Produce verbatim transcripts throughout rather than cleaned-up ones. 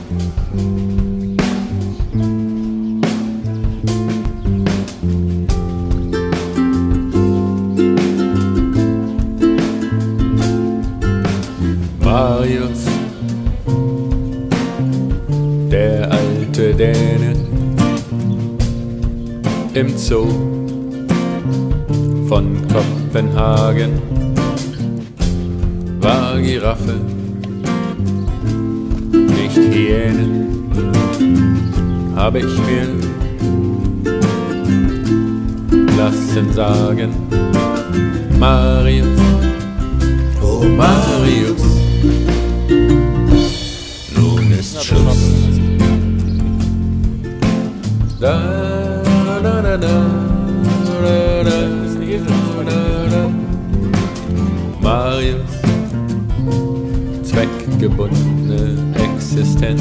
Marius, der alte Däne, im Zoo von Copenhagen, war Giraffe, nicht Hyäne, habe ich mir lassen sagen. Marius, oh Marius, nun ist Schluss. Da, da, da, da, da, da, da, da. Marius, zweckgebundene Existenz.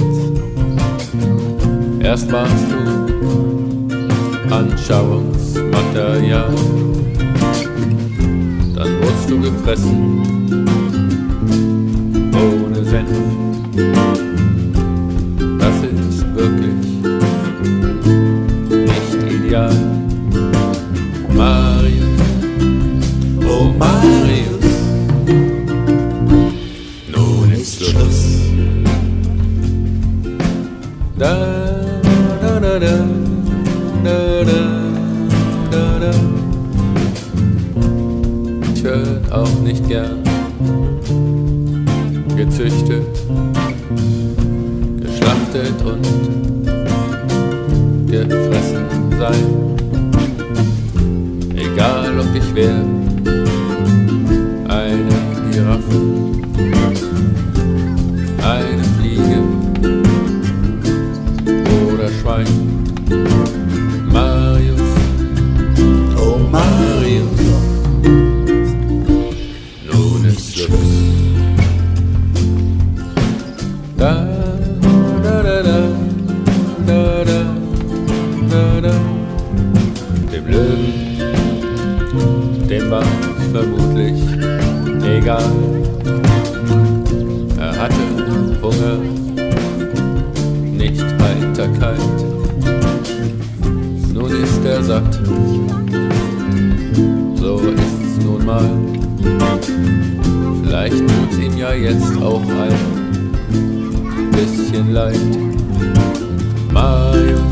Erst warst du Anschauungsmaterial, dann wurdest du gefressen ohne Senf. Das ist wirklich nicht ideal. Marius, oh Marius, nun ist Schluss. Da, da, da, da, da, da, da, da. Ich hör auch nicht gern gezüchtet, geschlachtet und gefressen sein. Egal ob ich wär eine Giraffe, eine Fliege oder Schwein. Marius, oh Marius, nun ist Schluss. Da, da, da, da, da, da, da, da. Dem Löwen, dem war es vermutlich egal. Er hatte Hunger, nicht Heiterkeit. Nun ist er satt, so ist's nun mal. Vielleicht tut's ihm ja jetzt auch ein bisschen leid. Marius,